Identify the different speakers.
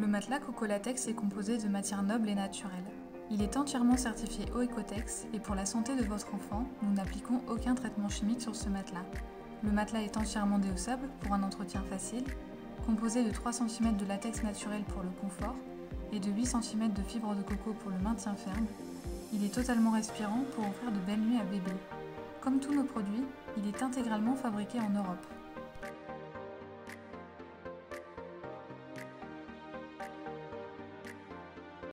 Speaker 1: Le matelas Cocolatex est composé de matières nobles et naturelles. Il est entièrement certifié OECOTEX et pour la santé de votre enfant, nous n'appliquons aucun traitement chimique sur ce matelas. Le matelas est entièrement déhaussable pour un entretien facile, composé de 3 cm de latex naturel pour le confort et de 8 cm de fibre de coco pour le maintien ferme. Il est totalement respirant pour offrir de belles nuits à bébé. Comme tous nos produits, il est intégralement fabriqué en Europe.